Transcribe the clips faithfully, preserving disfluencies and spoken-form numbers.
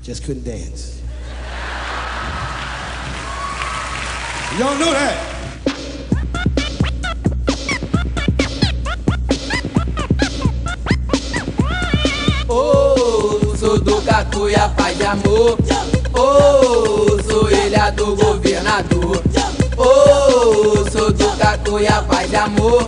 Just couldn't dance. Y'all know that. Oh, sou do Catuia, pai de amor. Oh, sou ilha do governador. Oh, sou do Catuia, pai de amor.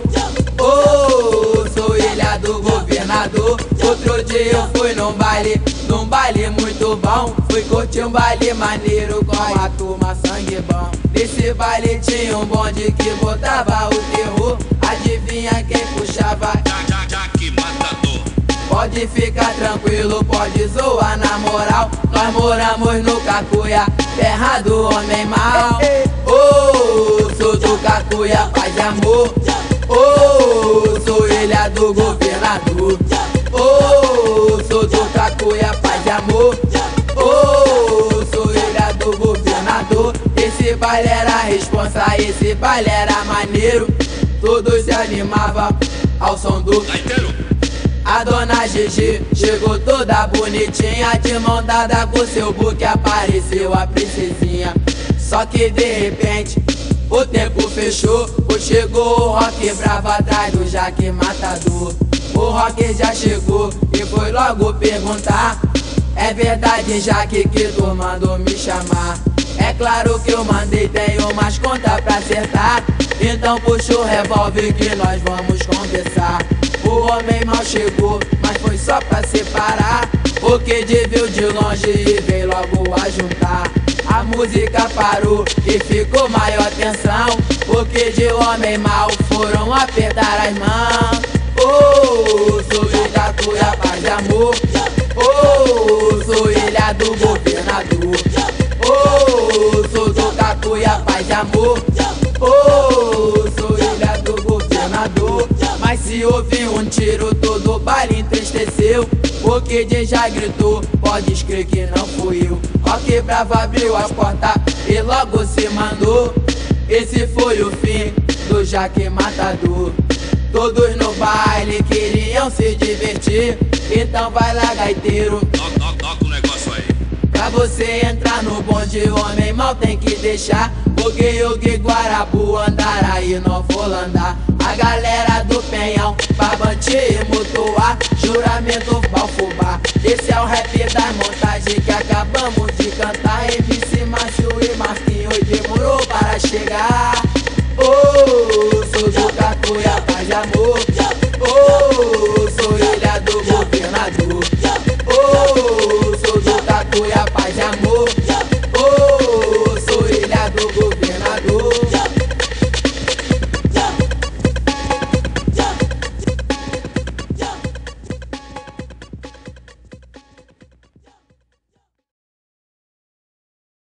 Oh, sou ilha do governador. Outro dia eu fui num baile, num baile muito bom. Fui curtir um baile maneiro com a turma sangue bom. Nesse baile tinha um bonde que botava o terror. Adivinha quem puxava? Jaque Matador. Pode ficar tranquilo, pode zoar na moral. Nós moramos no Catuia, terra do homem mau. Oh, sou do Catuia, paz de amor. Oh, sou ilha do governador. Oh, sou do Catuia, paz de amor. Oh, sou ilha do governador. Esse baile era responsa, esse baile era maneiro. Todos se animavam ao som do Gaiteiro. A dona Gigi chegou toda bonitinha, de mão dada com seu buque apareceu a princesinha. Só que de repente o tempo fechou, pois chegou o Rock bravo atrás do Jaque Matador. O Rock já chegou e foi logo perguntar: é verdade, Jaque, que tu mandou me chamar? É claro que eu mandei, tenho umas contas pra acertar. Então puxa o revólver que nós vamos conversar. O homem mal chegou, mas foi só pra separar. O Kid viu de longe e veio logo a juntar. A música parou e ficou maior tensão. O Kid e o homem mal foram apertar as mãos. Oh, sou do Catuia, paz de amor. Oh, sou ilha do governador. Oh, sou do Catuia, paz de amor. Oh, sou ilha do governador. Mas se ouviu um tiro, todo o baile entristeceu. O Kid já gritou, pode crer que não fui eu. Rock bravo abriu as portas e logo se mandou. Esse foi o fim do Jaque Matador. Todos no baile queriam se divertir. Então vai lá, gaiteiro, Toca, toca, toca o negócio aí. pra você entrar no bonde, o homem mal tem que deixar. Porque eu que Guarabu andar aí não vou andar. A galera do Penhão, Barbante e Mutuá, juramento Balfubá. Esse é o rap da montagem que acabamos de cantar. M C Márcio e Marquinhos demorou para chegar. Oh, sou do Catuia, paz de amor. Oh, sou ilha do governador. Oh, sou do Catuia,